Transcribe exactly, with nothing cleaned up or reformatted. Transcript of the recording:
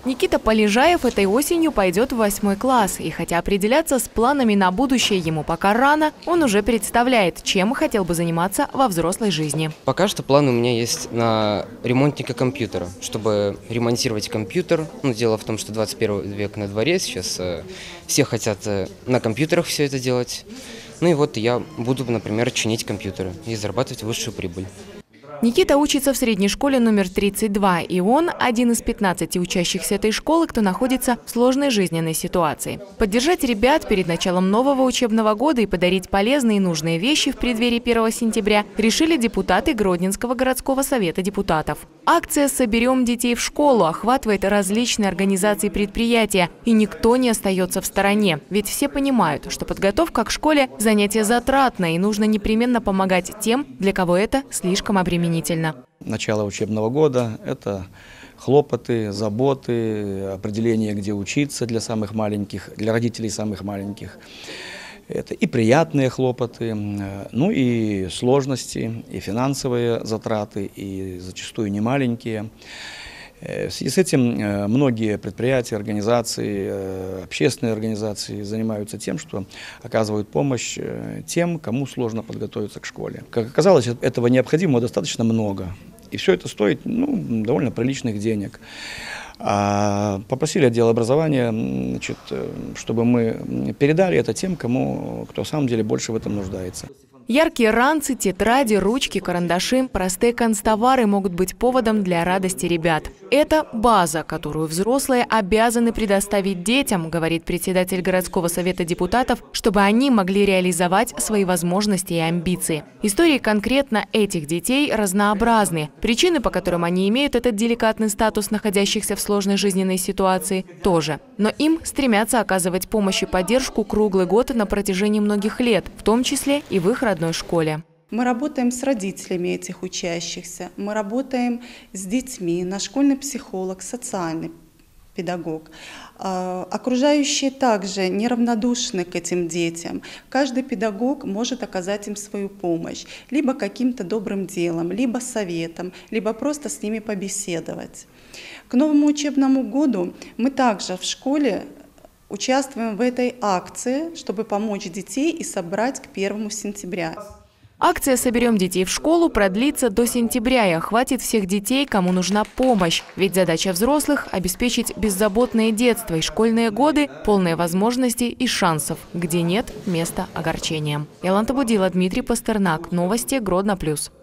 Никита Полежаев этой осенью пойдет в восьмой класс. И хотя определяться с планами на будущее ему пока рано, он уже представляет, чем хотел бы заниматься во взрослой жизни. Пока что планы у меня есть на ремонтника компьютера, чтобы ремонтировать компьютер. Ну, дело в том, что двадцать первый век на дворе, сейчас э, все хотят э, на компьютерах все это делать. Ну и вот я буду, например, чинить компьютеры и зарабатывать высшую прибыль. Никита учится в средней школе номер тридцать два, и он один из пятнадцати учащихся этой школы, кто находится в сложной жизненной ситуации. Поддержать ребят перед началом нового учебного года и подарить полезные и нужные вещи в преддверии первого сентября решили депутаты Гродненского городского совета депутатов. Акция «Соберем детей в школу» охватывает различные организации и предприятия, и никто не остается в стороне. Ведь все понимают, что подготовка к школе – занятие затратное, и нужно непременно помогать тем, для кого это слишком обременительно. Начало учебного года – это хлопоты, заботы, определение, где учиться для самых маленьких, для родителей самых маленьких. Это и приятные хлопоты, ну и сложности, и финансовые затраты, и зачастую немаленькие. В связи с этим многие предприятия, организации, общественные организации занимаются тем, что оказывают помощь тем, кому сложно подготовиться к школе. Как оказалось, этого необходимо достаточно много. И все это стоит ну, довольно приличных денег. А попросили отдел образования, значит, чтобы мы передали это тем, кому, кто в самом деле больше в этом нуждается. Яркие ранцы, тетради, ручки, карандаши, простые канцтовары могут быть поводом для радости ребят. Это база, которую взрослые обязаны предоставить детям, говорит председатель городского совета депутатов, чтобы они могли реализовать свои возможности и амбиции. Истории конкретно этих детей разнообразны. Причины, по которым они имеют этот деликатный статус, находящихся в сложной жизненной ситуации, тоже. Но им стремятся оказывать помощь и поддержку круглый год на протяжении многих лет, в том числе и в их родной школе. Мы работаем с родителями этих учащихся, мы работаем с детьми, наш школьный психолог, социальный педагог. Окружающие также неравнодушны к этим детям. Каждый педагог может оказать им свою помощь, либо каким-то добрым делом, либо советом, либо просто с ними побеседовать. К новому учебному году мы также в школе участвуем в этой акции, чтобы помочь детей и собрать к первому сентября. Акция «Соберем детей в школу» продлится до сентября и охватит всех детей, кому нужна помощь. Ведь задача взрослых – обеспечить беззаботное детство и школьные годы, полные возможностей и шансов, где нет места огорчениям. Яланта Будила, Дмитрий Пастернак. Новости Гродно плюс.